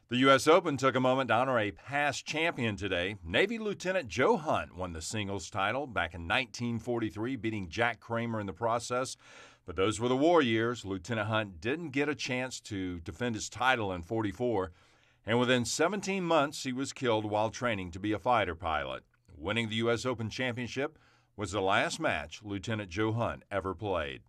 The U.S. Open took a moment to honor a past champion today. Navy Lieutenant Joe Hunt won the singles title back in 1943, beating Jack Kramer in the process. But those were the war years. Lieutenant Hunt didn't get a chance to defend his title in '44, and within 17 months, he was killed while training to be a fighter pilot. Winning the U.S. Open championship was the last match Lieutenant Joe Hunt ever played.